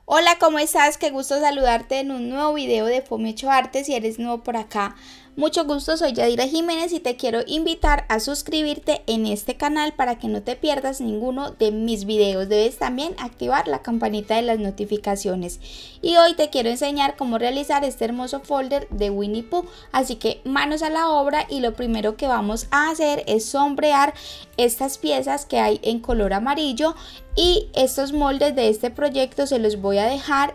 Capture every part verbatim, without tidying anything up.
Hola, ¿cómo estás? Qué gusto saludarte en un nuevo video de Fomi ocho Arte. Si eres nuevo por acá, mucho gusto, soy Yadira Jiménez y te quiero invitar a suscribirte en este canal para que no te pierdas ninguno de mis videos. Debes también activar la campanita de las notificaciones. Y hoy te quiero enseñar cómo realizar este hermoso folder de Winnie Pooh. Así que manos a la obra, y lo primero que vamos a hacer es sombrear estas piezas que hay en color amarillo. Y estos moldes de este proyecto se los voy a dejar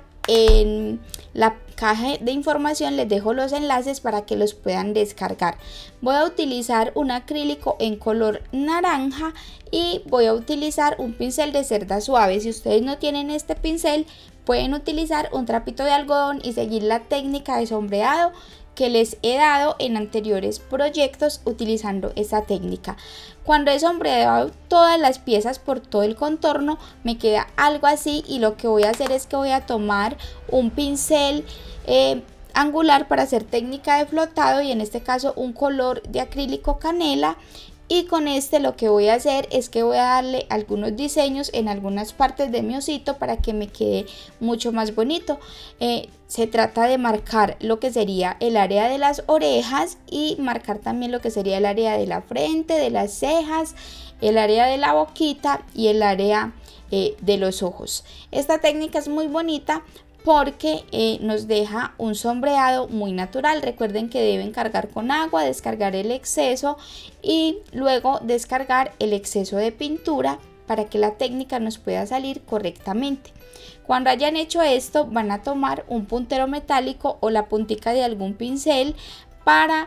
en la caja de información, les dejo los enlaces para que los puedan descargar. Voy a utilizar un acrílico en color naranja y voy a utilizar un pincel de cerda suave. Si ustedes no tienen este pincel, pueden utilizar un trapito de algodón y seguir la técnica de sombreado que les he dado en anteriores proyectos utilizando esta técnica. Cuando he sombreado todas las piezas por todo el contorno, me queda algo así, y lo que voy a hacer es que voy a tomar un pincel eh, angular para hacer técnica de flotado, y en este caso un color de acrílico canela. Y con este lo que voy a hacer es que voy a darle algunos diseños en algunas partes de mi osito para que me quede mucho más bonito. Eh, se trata de marcar lo que sería el área de las orejas y marcar también lo que sería el área de la frente, de las cejas, el área de la boquita y el área eh, de los ojos. Esta técnica es muy bonita porque eh, nos deja un sombreado muy natural. Recuerden que deben cargar con agua, descargar el exceso y luego descargar el exceso de pintura para que la técnica nos pueda salir correctamente. Cuando hayan hecho esto, van a tomar un puntero metálico o la puntica de algún pincel para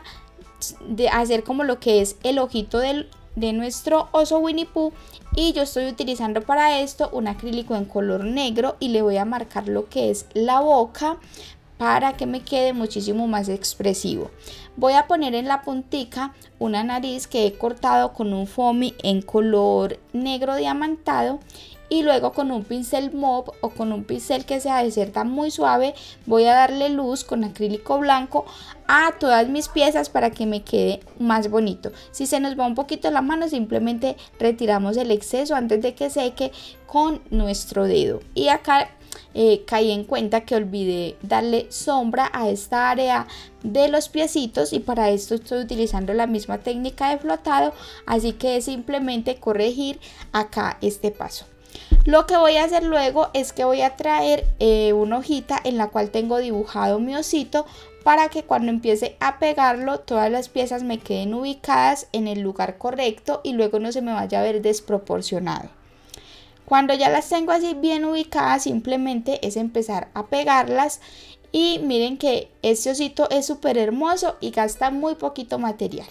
de hacer como lo que es el ojito del, de nuestro oso Winnie Pooh. Y yo estoy utilizando para esto un acrílico en color negro y le voy a marcar lo que es la boca para que me quede muchísimo más expresivo. Voy a poner en la puntica una nariz que he cortado con un foamy en color negro diamantado, y luego con un pincel mauve o con un pincel que sea de cerda muy suave voy a darle luz con acrílico blanco a todas mis piezas para que me quede más bonito. Si se nos va un poquito la mano, simplemente retiramos el exceso antes de que seque con nuestro dedo. Y acá eh, caí en cuenta que olvidé darle sombra a esta área de los piecitos, y para esto estoy utilizando la misma técnica de flotado, así que es simplemente corregir acá este paso. Lo que voy a hacer luego es que voy a traer eh, una hojita en la cual tengo dibujado mi osito, para que cuando empiece a pegarlo todas las piezas me queden ubicadas en el lugar correcto y luego no se me vaya a ver desproporcionado. Cuando ya las tengo así bien ubicadas, simplemente es empezar a pegarlas, y miren que este osito es súper hermoso y gasta muy poquito material.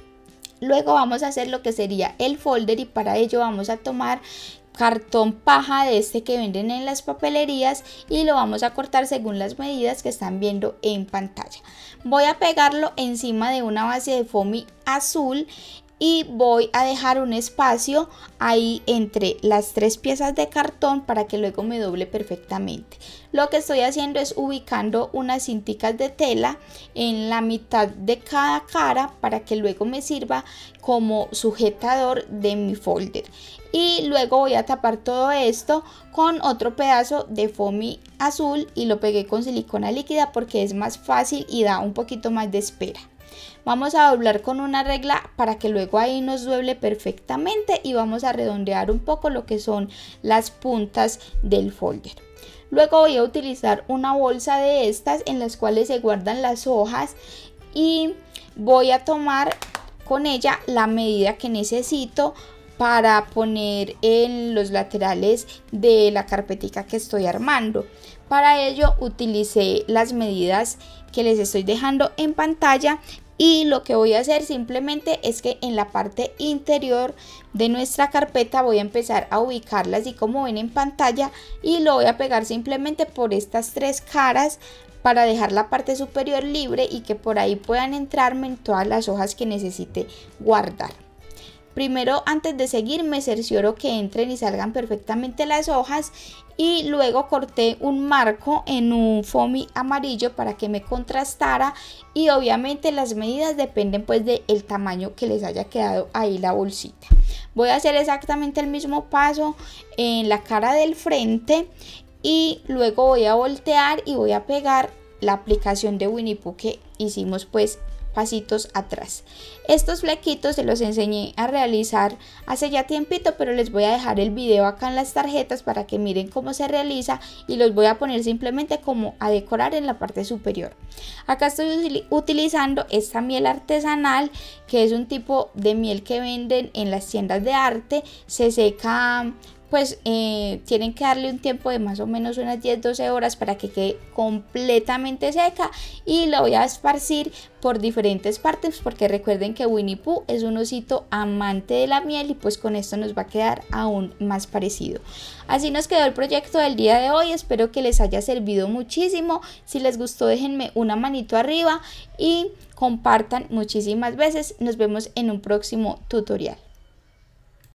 Luego vamos a hacer lo que sería el folder, y para ello vamos a tomar cartón paja de este que venden en las papelerías y lo vamos a cortar según las medidas que están viendo en pantalla. Voy a pegarlo encima de una base de foamy azul y voy a dejar un espacio ahí entre las tres piezas de cartón para que luego me doble perfectamente. Lo que estoy haciendo es ubicando unas cinticas de tela en la mitad de cada cara para que luego me sirva como sujetador de mi folder. Y luego voy a tapar todo esto con otro pedazo de foamy azul y lo pegué con silicona líquida porque es más fácil y da un poquito más de espera. Vamos a doblar con una regla para que luego ahí nos doble perfectamente, y vamos a redondear un poco lo que son las puntas del folder. Luego voy a utilizar una bolsa de estas en las cuales se guardan las hojas, y voy a tomar con ella la medida que necesito para poner en los laterales de la carpetica que estoy armando. Para ello utilicé las medidas que les estoy dejando en pantalla, y lo que voy a hacer simplemente es que en la parte interior de nuestra carpeta voy a empezar a ubicarla así como ven en pantalla, y lo voy a pegar simplemente por estas tres caras para dejar la parte superior libre y que por ahí puedan entrarme en todas las hojas que necesite guardar. Primero, antes de seguir, me cercioro que entren y salgan perfectamente las hojas, y luego corté un marco en un foamy amarillo para que me contrastara, y obviamente las medidas dependen pues del tamaño que les haya quedado ahí la bolsita. Voy a hacer exactamente el mismo paso en la cara del frente y luego voy a voltear y voy a pegar la aplicación de Winnie Pooh que hicimos pues pasitos atrás. Estos flequitos se los enseñé a realizar hace ya tiempito, pero les voy a dejar el video acá en las tarjetas para que miren cómo se realiza y los voy a poner simplemente como a decorar en la parte superior. Acá estoy utilizando esta miel artesanal, que es un tipo de miel que venden en las tiendas de arte. Se seca, pues eh, tienen que darle un tiempo de más o menos unas diez a doce horas para que quede completamente seca, y lo voy a esparcir por diferentes partes porque recuerden que Winnie Pooh es un osito amante de la miel y pues con esto nos va a quedar aún más parecido. Así nos quedó el proyecto del día de hoy, espero que les haya servido muchísimo. Si les gustó déjenme una manito arriba y compartan muchísimas veces. Nos vemos en un próximo tutorial.